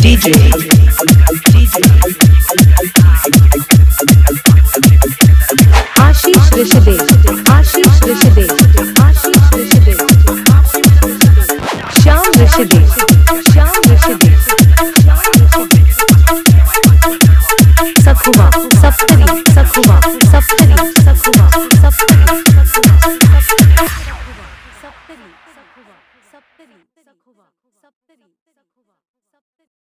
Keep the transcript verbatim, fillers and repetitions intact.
DJ Ashish Rishidev Ashish Rishidev Ashish Rishidev Shyam Rishidev Shyam Rishidev Sakhua Saptari सखुआ सप्तरी सखुआ सप्तरी सखुआ